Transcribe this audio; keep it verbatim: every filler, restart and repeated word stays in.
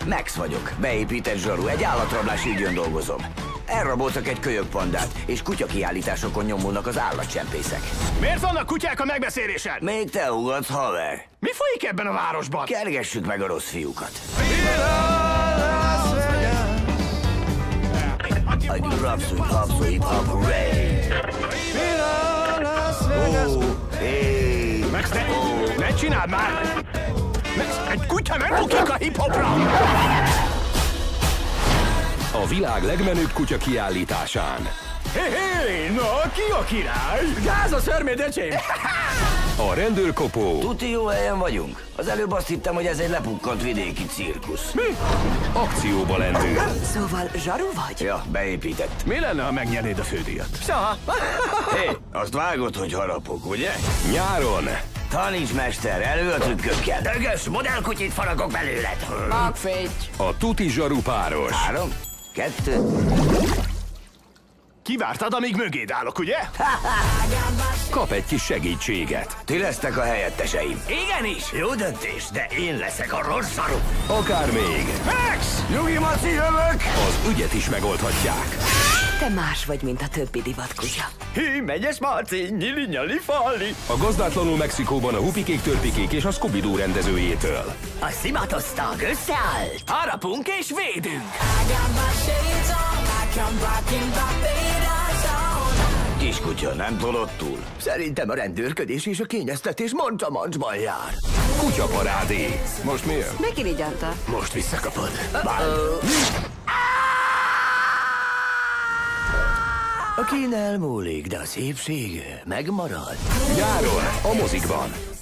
Max vagyok, beépített zsaru, egy állatrablás ügyön dolgozom. Elraboltak egy kölyökpandát, és kutyakiállításokon nyomulnak az állatcsempészek. Miért vannak kutyák a megbeszélésen? Még te ugatsz, haver. Mi folyik ebben a városban? Kergessük meg a rossz fiúkat. Adjuk rapszúj, hapszúj, hip-hop, hooray! Oh, hey. Max, ne, Oh. ne csináld már! Max, egy kutya nem bukik a hip-hopra! A világ legmenőbb kutya kiállításán. Hé, hé, na, ki a király? Gáz a szörméd, öcsém! A rendőrkopó. Tuti jó helyen vagyunk. Az előbb azt hittem, hogy ez egy lepukkant vidéki cirkusz. Mi? Akcióba lendül. Szóval zsaru vagy? Ja, beépített. Mi lenne, ha megnyernéd a fődíjat? Soha. Hé, hey, azt vágod, hogy harapok, ugye? Nyáron. Taníts, mester, elő a trükkökkel. Dögös, modellkutyit faragok belőled. Magfégy. A tuti zsaru páros. Három, kettő. Kivártad, amíg mögéd állok, ugye? Kap egy kis segítséget. Ti lesztek a helyetteseim. Igenis! Jó döntés, de én leszek a rossz zsaru. Akár még Max! Nyugi, Maci, jövök! az ügyet is megoldhatják. Te más vagy, mint a többi divatkutya. Hí, megyes Marci, nyili nyali falli. A gazdátlanul Mexikóban a Hupikék, Törpikék és a Scooby-Doo rendezőjétől. A szimatosztag összeállt. Harapunk és védünk. Kiskutya, nem tolott túl. Szerintem a rendőrködés és a kényeztetés mancs-a-mancsban jár. Kutyaparádé. Most mi jön? Megirigyanta. Most visszakapod. A kín elmúlik, de a szépség megmarad. Nyáron a mozikban.